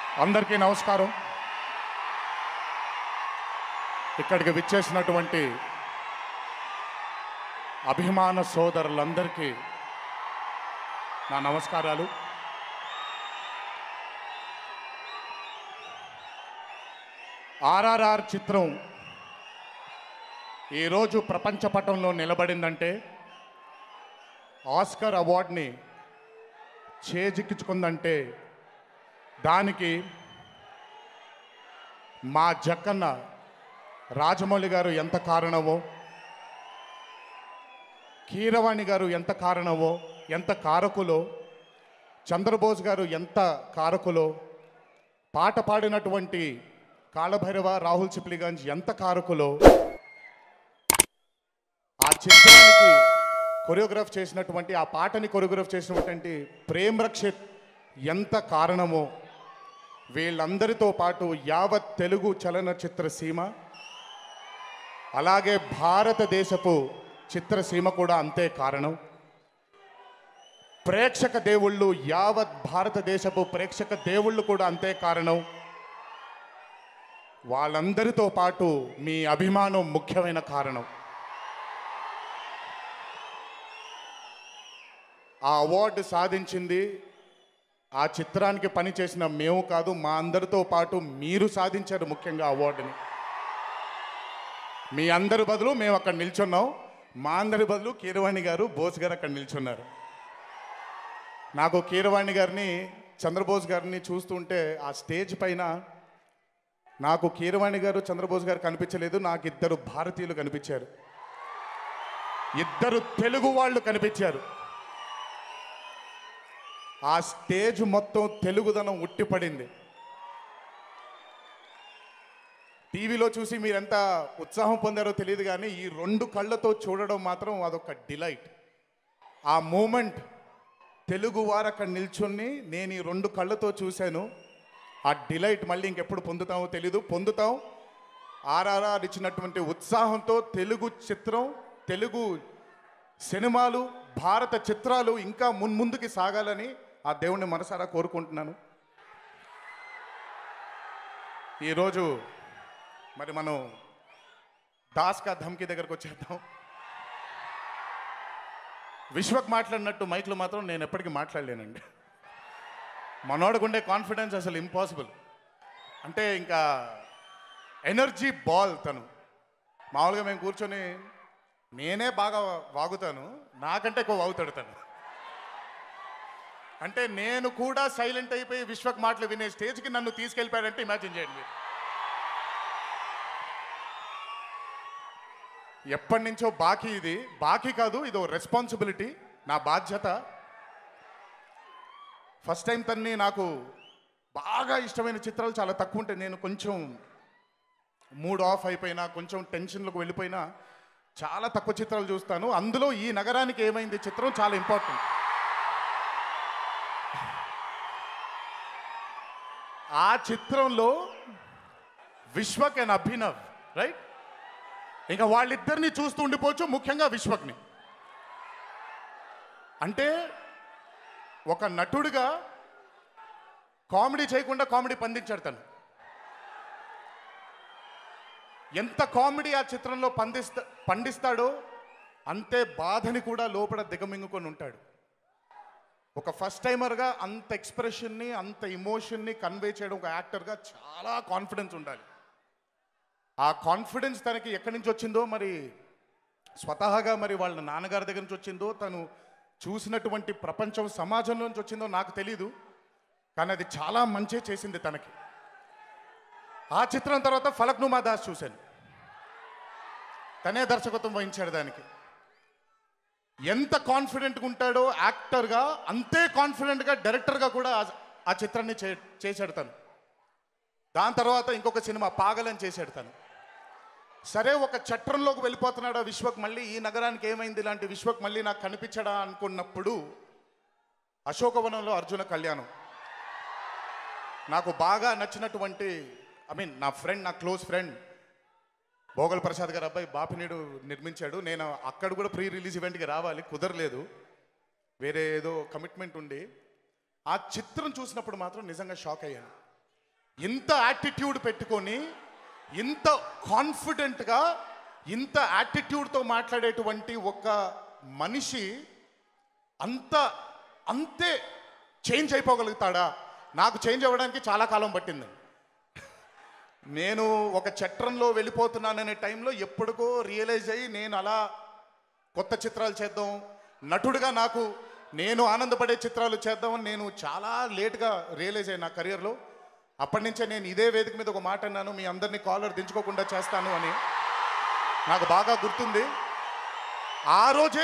అందరికీ నమస్కారం. ఇక్కడికి విచ్చేసినటువంటి అభిమాన సోదరులందరికీ నా నమస్కారాలు. ఆర్ఆర్ఆర్ చిత్రం ఈరోజు ప్రపంచ పటంలో నిలబడిందంటే, ఆస్కర్ అవార్డుని చేజిక్కించుకుందంటే దానికి మా జక్కన్న రాజమౌళి గారు ఎంత కారణమో, కీరవాణి గారు ఎంత కారణమో, ఎంత కారకులో, చంద్రబోస్ గారు ఎంత కారకులో, పాట పాడినటువంటి కాళభైరవ రాహుల్ సిప్లిగంజ్ ఎంత కారకులో, ఆ చిత్రానికి కొరియోగ్రాఫ్ చేసినటువంటి, ఆ పాటని కొరియోగ్రాఫ్ చేసినటువంటి ప్రేమ్ రక్షిత్ ఎంత కారణమో, వీళ్ళందరితో పాటు యావత్ తెలుగు చలనచిత్ర సీమ, అలాగే భారతదేశపు చిత్రసీమ కూడా అంతే కారణం. ప్రేక్షక దేవుళ్ళు, యావత్ భారతదేశపు ప్రేక్షక దేవుళ్ళు కూడా అంతే కారణం. వాళ్ళందరితో పాటు మీ అభిమానం ముఖ్యమైన కారణం. ఆ అవార్డు సాధించింది ఆ చిత్రానికి పనిచేసిన మేము కాదు, మా అందరితో పాటు మీరు సాధించారు ముఖ్యంగా అవార్డుని. మీ అందరి బదులు మేము అక్కడ నిల్చున్నాం, మా అందరి బదులు కీరవాణి గారు, బోస్ గారు అక్కడ నిల్చున్నారు. నాకు కీరవాణి గారిని, చంద్రబోస్ గారిని చూస్తుంటే ఆ స్టేజ్ పైన నాకు కీరవాణి గారు, చంద్రబోస్ గారు కనిపించలేదు, నాకు ఇద్దరు భారతీయులు కనిపించారు, ఇద్దరు తెలుగు వాళ్ళు కనిపించారు. ఆ స్టేజ్ మొత్తం తెలుగుదనం ఉట్టిపడింది. టీవీలో చూసి మీరెంత ఉత్సాహం పొందారో తెలియదు, కానీ ఈ రెండు కళ్ళతో చూడడం మాత్రం అదొక డిలైట్. ఆ మూమెంట్ తెలుగు వారు అక్కడ నిల్చుని నేను ఈ రెండు కళ్ళతో చూశాను. ఆ డిలైట్ మళ్ళీ ఇంకెప్పుడు పొందుతామో తెలీదు, పొందుతాం. ఆర్ఆర్ఆర్ ఇచ్చినటువంటి ఉత్సాహంతో తెలుగు చిత్రం, తెలుగు సినిమాలు, భారత చిత్రాలు ఇంకా ముందుకి సాగాలని ఆ దేవుణ్ణి మనసారా కోరుకుంటున్నాను. ఈరోజు మరి మనం దాస్ కా ధమ్కి దగ్గరకు వచ్చేద్దాం. విశ్వక్ మాట్లాడినట్టు మైక్లో మాత్రం నేను ఎప్పటికీ మాట్లాడలేనండి. మనోడికి ఉండే కాన్ఫిడెన్స్ అసలు ఇంపాసిబుల్. అంటే ఇంకా ఎనర్జీ బాల్ తను. మామూలుగా మేము కూర్చొని నేనే బాగా వాగుతాను, నాకంటే ఎక్కువ వాగుతాడు తను. అంటే నేను కూడా సైలెంట్ అయిపోయి విశ్వక్ మాటలు వినే స్టేజ్కి నన్ను తీసుకెళ్ళిపోయాడంటే ఇమాజిన్ చేయండి. ఎప్పటి నుంచో బాకీ, ఇది బాకీ కాదు, ఇది రెస్పాన్సిబిలిటీ, నా బాధ్యత. ఫస్ట్ టైం తన్ని, నాకు బాగా ఇష్టమైన చిత్రాలు చాలా తక్కువ ఉంటాయి. నేను కొంచెం మూడ్ ఆఫ్ అయిపోయినా, కొంచెం టెన్షన్లకు వెళ్ళిపోయినా చాలా తక్కువ చిత్రాలు చూస్తాను. అందులో ఈ నగరానికి ఏమైంది చిత్రం చాలా ఇంపార్టెంట్. ఆ చిత్రంలో విశ్వక్ అండ్ అభినవ్, రైట్, ఇంకా వాళ్ళిద్దరిని చూస్తూ ఉండిపోవచ్చు, ముఖ్యంగా విశ్వక్ని. అంటే ఒక నటుడిగా కామెడీ చేయకుండా కామెడీ పండించాడు తను. ఎంత కామెడీ ఆ చిత్రంలో పండిస్తాడో అంతే బాధని కూడా లోపల దిగమింగుకొని ఉంటాడు. ఒక ఫస్ట్ టైమర్గా అంత ఎక్స్ప్రెషన్ని, అంత ఇమోషన్ని కన్వే చేయడం ఒక యాక్టర్గా చాలా కాన్ఫిడెన్స్ ఉండాలి. ఆ కాన్ఫిడెన్స్ తనకి ఎక్కడి నుంచి వచ్చిందో, మరి స్వతహాగా మరి వాళ్ళ నాన్నగారి దగ్గర నుంచి వచ్చిందో, తను చూసినటువంటి ప్రపంచం, సమాజంలో నుంచి వచ్చిందో నాకు తెలీదు, కానీ అది చాలా మంచి చేసింది తనకి. ఆ చిత్రం తర్వాత ఫలక్నుమా దాస్ చూశాను, తనే దర్శకత్వం వహించాడు దానికి. ఎంత కాన్ఫిడెంట్గా ఉంటాడో యాక్టర్గా, అంతే కాన్ఫిడెంట్గా డైరెక్టర్గా కూడా ఆ చిత్రాన్ని చేశాడు తను. దాని తర్వాత ఇంకొక సినిమా పాగలని చేశాడు తను. సరే, ఒక చట్రంలోకి వెళ్ళిపోతున్నాడు విశ్వక్. మళ్ళీ ఈ నగరానికి ఏమైంది, ఇలాంటి విశ్వక్ మళ్ళీ నాకు కనిపించడా అనుకున్నప్పుడు అశోకవనంలో అర్జున కళ్యాణం నాకు బాగా నచ్చినటువంటి, నా ఫ్రెండ్, నా క్లోజ్ ఫ్రెండ్ భోగల్ ప్రసాద్ గారు అబ్బాయి బాపినీడు నిర్మించాడు. నేను అక్కడ కూడా ప్రీ రిలీజ్ ఈవెంట్కి రావాలి, కుదరలేదు, వేరే ఏదో కమిట్మెంట్ ఉండి. ఆ చిత్రం చూసినప్పుడు మాత్రం నిజంగా షాక్ అయ్యాను. ఇంత యాటిట్యూడ్ పెట్టుకొని ఇంత కాన్ఫిడెంట్గా ఇంత యాటిట్యూడ్తో మాట్లాడేటువంటి ఒక మనిషి అంతే చేంజ్ అయిపోగలుగుతాడా? నాకు చేంజ్ అవ్వడానికి చాలా కాలం పట్టింది. నేను ఒక చట్రంలో వెళ్ళిపోతున్నాననే టైంలో ఎప్పటికో రియలైజ్ అయ్యి నేను అలా కొత్త చిత్రాలు చేద్దాం, నటుడిగా నేను ఆనందపడే చిత్రాలు చేద్దామని నేను చాలా లేట్గా రియలైజ్ అయ్యాను నా కెరియర్లో. అప్పటి నుంచే నేను ఇదే వేదిక మీద ఒక మాట అన్నాను, మీ అందరినీ కాలర్ దించుకోకుండా చేస్తాను అని. నాకు బాగా గుర్తుంది. ఆ రోజే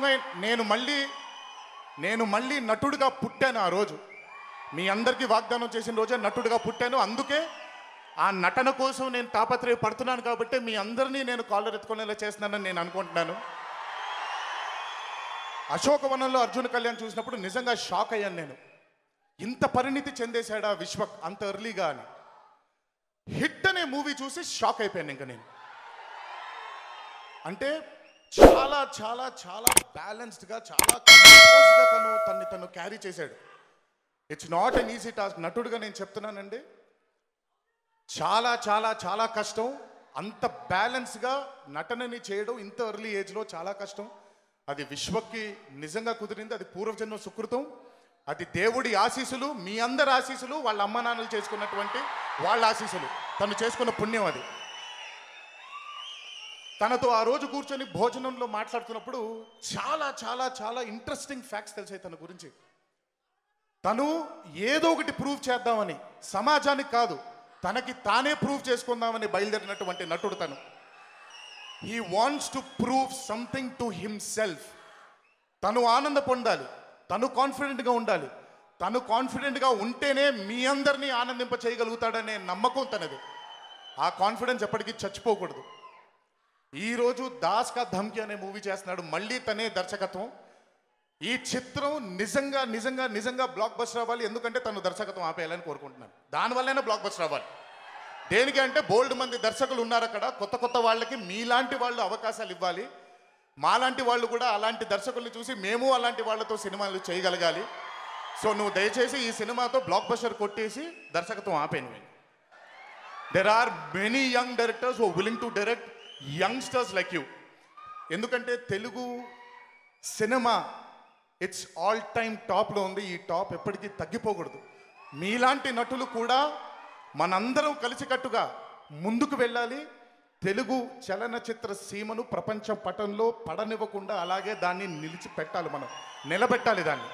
నేను మళ్ళీ నటుడిగా పుట్టాను. ఆ రోజు మీ అందరికీ వాగ్దానం చేసిన రోజే నటుడిగా పుట్టాను. అందుకే ఆ నటన కోసం నేను తాపత్రయపడుతున్నాను కాబట్టి మీ అందరినీ నేను కాలర్ ఎత్తుకునేలా చేస్తున్నానని నేను అనుకుంటున్నాను. అశోకవనంలో అర్జున్ కళ్యాణ్ చూసినప్పుడు నిజంగా షాక్ అయ్యాను. నేను ఇంత పరిణితి చెందేశాడా విశ్వక్ అంత ఎర్లీగా అని. హిట్ అనే మూవీ చూసి షాక్ అయిపోయాను. ఇంకా నేను అంటే చాలా చాలా చాలా బ్యాలెన్స్డ్గా చాలా కంపోజ్గా తను క్యారీ చేశాడు. It's not an easy task. నటుడుగా నేను చెప్తున్నానండి, చాలా చాలా చాలా కష్టం. అంత బ్యాలెన్స్గా నటనని చేయడం ఇంత ఎర్లీ ఏజ్లో చాలా కష్టం. అది విశ్వక్కి నిజంగా కుదిరింది. అది పూర్వజన్మ సుకృతం, అది దేవుడి ఆశీస్సులు, మీ అందరి ఆశీస్సులు, వాళ్ళ అమ్మ నాన్నలు చేసుకున్నటువంటి వాళ్ళ ఆశీస్సులు, తను చేసుకున్న పుణ్యం అది. తనతో ఆ రోజు కూర్చొని భోజనంలో మాట్లాడుతున్నప్పుడు చాలా చాలా చాలా ఇంట్రెస్టింగ్ ఫ్యాక్ట్స్ తెలిసాయి తన గురించి. తను ఏదో ఒకటి ప్రూవ్ చేద్దామని, సమాజానికి కాదు తనకి తానే ప్రూవ్ చేసుకుందామని బయలుదేరినటువంటి నటుడు తను. He wants to prove something to himself. తను ఆనంద పొందాలి, తను కాన్ఫిడెంట్గా ఉండాలి. తను కాన్ఫిడెంట్గా ఉంటేనే మీ అందరినీ ఆనందింప చేయగలుగుతాడనే నమ్మకం తనది. ఆ కాన్ఫిడెన్స్ ఎప్పటికీ చచ్చిపోకూడదు. ఈరోజు దాస్ కా ధమ్కి అనే మూవీ చేస్తున్నాడు, మళ్ళీ తనే దర్శకత్వం. ఈ చిత్రం నిజంగా నిజంగా నిజంగా బ్లాక్ బస్టర్ అవ్వాలి. ఎందుకంటే తను దర్శకత్వం ఆపేయాలని కోరుకుంటున్నాను. దానివల్లనే బ్లాక్ బస్టర్ అవ్వాలి. దేనికి అంటే బోల్డ్ మంది దర్శకులు ఉన్నారు అక్కడ, కొత్త కొత్త వాళ్ళకి మీలాంటి వాళ్ళు అవకాశాలు ఇవ్వాలి. మాలాంటి వాళ్ళు కూడా అలాంటి దర్శకుల్ని చూసి మేము అలాంటి వాళ్ళతో సినిమాలు చేయగలగాలి. సో నువ్వు దయచేసి ఈ సినిమాతో బ్లాక్ బస్టర్ కొట్టేసి దర్శకత్వం ఆపేను. There are many young directors who willing to direct youngsters like you. ఎందుకంటే Telugu cinema it's all time టాప్లో ఉంది. ఈ టాప్ ఎప్పటికీ తగ్గిపోకూడదు. మీలాంటి నటులు కూడా మనందరం కలిసికట్టుగా ముందుకు వెళ్ళాలి. తెలుగు చలనచిత్ర సీమను ప్రపంచ పటంలో పడనివ్వకుండా అలాగే దాన్ని నిలిచిపెట్టాలి, మనం నిలబెట్టాలి దాన్ని.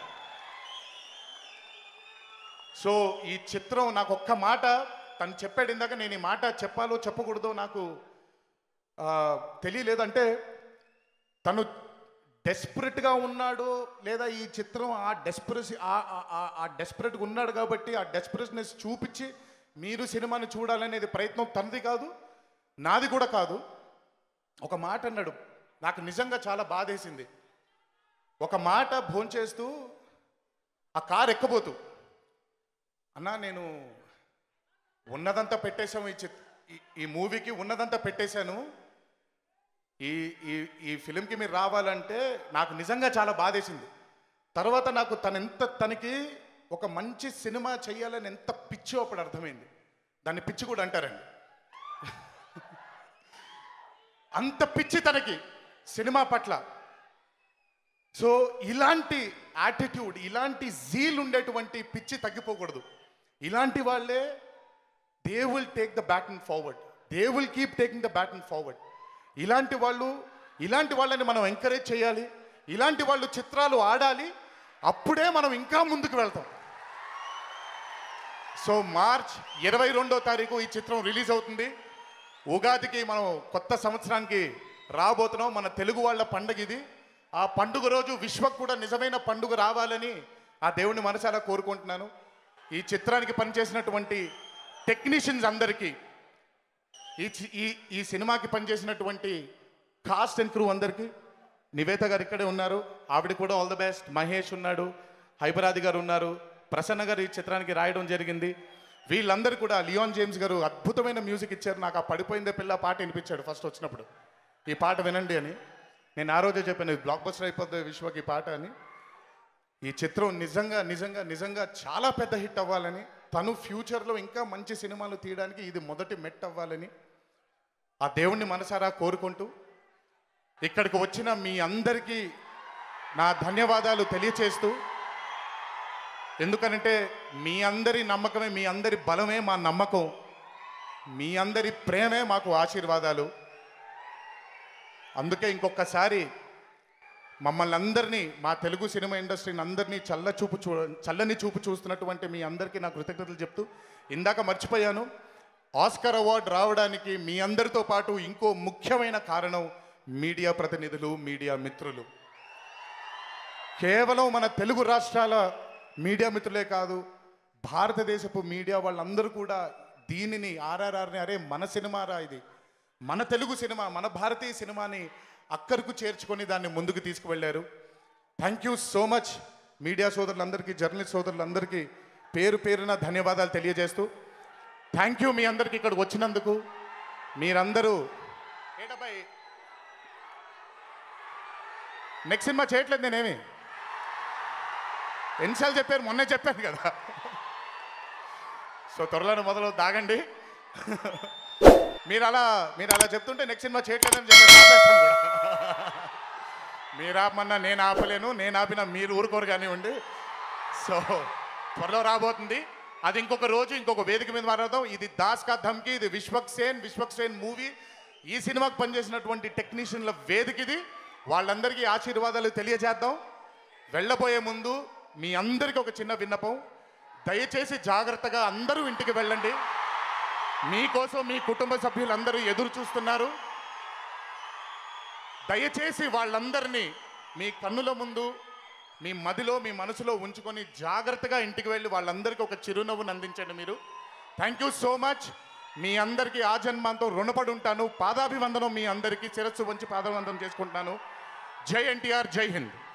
సో ఈ చిత్రం నాకు ఒక్క మాట తను చెప్పాడు ఇందాక, నేను ఈ మాట చెప్పాలో చెప్పకూడదో నాకు తెలియలేదంటే, తను డెస్పరేట్గా ఉన్నాడు లేదా ఈ చిత్రం ఆ డెస్పరేట్గా ఉన్నాడు కాబట్టి ఆ డెస్పరేట్నెస్ చూపించి మీరు సినిమాని చూడాలనేది ప్రయత్నం తనది కాదు, నాది కూడా కాదు. ఒక మాట అన్నాడు, నాకు నిజంగా చాలా బాధేసింది. ఒక మాట భోంచేస్తూ ఆ కారు ఎక్కబోతూ, అన్నా నేను ఉన్నదంతా పెట్టేశాము, ఈ మూవీకి ఉన్నదంతా పెట్టేశాను, ఈ ఫిలింకి మీరు రావాలంటే నాకు నిజంగా చాలా బాధేసింది. తర్వాత నాకు తనకి ఒక మంచి సినిమా చేయాలని ఎంత పిచ్చో అప్పుడు అర్థమైంది. దాన్ని పిచ్చి కూడా అంటారండి. అంత పిచ్చి తనకి సినిమా పట్ల. సో ఇలాంటి యాటిట్యూడ్, ఇలాంటి జీల్ ఉండేటువంటి పిచ్చి తగ్గిపోకూడదు. ఇలాంటి వాళ్ళే they will take the baton forward, they will keep taking the baton forward. ఇలాంటి వాళ్ళని మనం ఎంకరేజ్ చేయాలి. ఇలాంటి వాళ్ళు చిత్రాలు ఆడాలి. అప్పుడే మనం ఇంకా ముందుకు వెళ్తాం. సో మార్చ్ 22వ తారీఖు ఈ చిత్రం రిలీజ్ అవుతుంది. ఉగాదికి మనం కొత్త సంవత్సరానికి రాబోతున్నాం. మన తెలుగు వాళ్ళ పండుగ ఇది. ఆ పండుగ రోజు విశ్వకు కూడా నిజమైన పండుగ రావాలని ఆ దేవుని మనసారా కోరుకుంటున్నాను. ఈ చిత్రానికి పనిచేసినటువంటి టెక్నీషియన్స్ అందరికీ, ఈ సినిమాకి పనిచేసినటువంటి కాస్ట్ అండ్ క్రూ అందరికీ, నివేత గారు ఇక్కడే ఉన్నారు, ఆవిడ కూడా ఆల్ ద బెస్ట్. మహేష్ ఉన్నాడు, హైపరాది గారు ఉన్నారు, ప్రసన్న గారు ఈ చిత్రానికి రాయడం జరిగింది. వీళ్ళందరూ కూడా, లియోన్ జేమ్స్ గారు అద్భుతమైన మ్యూజిక్ ఇచ్చారు. నాకు ఆ పడిపోయిందే పిల్ల పాట వినిపించాడు ఫస్ట్ వచ్చినప్పుడు, ఈ పాట వినండి అని. నేను ఆ రోజే చెప్పాను బ్లాక్ బస్టర్ అయిపోతుంది విశ్వకి ఈ పాట అని. ఈ చిత్రం నిజంగా నిజంగా నిజంగా చాలా పెద్ద హిట్ అవ్వాలని తను ఫ్యూచర్లో ఇంకా మంచి సినిమాలు తీయడానికి ఇది మొదటి మెట్ అవ్వాలని ఆ దేవుణ్ణి మనసారా కోరుకుంటూ ఇక్కడికి వచ్చిన మీ అందరికీ నా ధన్యవాదాలు తెలియచేస్తూ, ఎందుకనంటే మీ అందరి నమ్మకమే, మీ అందరి బలమే మా నమ్మకం, మీ అందరి ప్రేమే మాకు ఆశీర్వాదాలు. అందుకే ఇంకొకసారి మమ్మల్ని అందరినీ, మా తెలుగు సినిమా ఇండస్ట్రీని అందరినీ చల్లని చూపు చూస్తున్నటువంటి మీ అందరికీ నా కృతజ్ఞతలు చెప్తూ, ఇందాక మర్చిపోయాను, ఆస్కార్ అవార్డు రావడానికి మీ అందరితో పాటు ఇంకో ముఖ్యమైన కారణం మీడియా ప్రతినిధులు, మీడియా మిత్రులు. కేవలం మన తెలుగు రాష్ట్రాల మీడియా మిత్రులే కాదు, భారతదేశపు మీడియా వాళ్ళందరూ కూడా దీనిని ఆర్ఆర్ఆర్ని అరే మన సినిమారా, ఇది మన తెలుగు సినిమా, మన భారతీయ సినిమాని అక్కరకు చేర్చుకొని దాన్ని ముందుకు తీసుకువెళ్ళారు. Thank you so much media సోదరులందరికీ, జర్నలిస్ట్ సోదరులందరికీ పేరు పేరున ధన్యవాదాలు తెలియజేస్తూ, థ్యాంక్ యూ మీ అందరికీ ఇక్కడికి వచ్చినందుకు. మీరందరూ నెక్స్ట్ సినిమా చేయట్లేదు, నేనేమి ఎన్నిసార్లు చెప్పారు, మొన్నే చెప్పాను కదా. సో త్వరలోనే మొదలు దాగండి. మీరు అలా చెప్తుంటే నెక్స్ట్ సినిమా చేయట్లేదని చెప్పాను, ఆపేస్తాను కూడా. మీరు ఆపమన్నా నేను ఆపలేను, నేను ఆపినా మీరు ఊరుకోరు కానివ్వండి. సో త్వరలో రాబోతుంది అది. ఇంకొక రోజు ఇంకొక వేదిక మీద మాట్లాడదాం. ఇది దాస్ కా ధమ్కి, ఇది విశ్వక్సేన్ మూవీ. ఈ సినిమాకి పనిచేసినటువంటి టెక్నీషియన్ల వేదిక ఇది. వాళ్ళందరికీ ఆశీర్వాదాలు తెలియజేద్దాం. వెళ్ళబోయే ముందు మీ అందరికీ ఒక చిన్న విన్నపం, దయచేసి జాగ్రత్తగా అందరూ ఇంటికి వెళ్ళండి. మీకోసం మీ కుటుంబ సభ్యులందరూ ఎదురు చూస్తున్నారు. దయచేసి వాళ్ళందరినీ మీ కన్నుల ముందు, మీ మదిలో, మీ మనసులో ఉంచుకొని జాగ్రత్తగా ఇంటికి వెళ్ళి వాళ్ళందరికీ ఒక చిరునవ్వును అందించండి మీరు. Thank you so much. మీ అందరికీ ఆ జన్మంతో రుణపడి ఉంటాను. పాదాభివందనం మీ అందరికీ శిరస్సు వంచి పాదాభివందనం చేసుకుంటున్నాను. జై ఎన్టీఆర్, జై హింద్.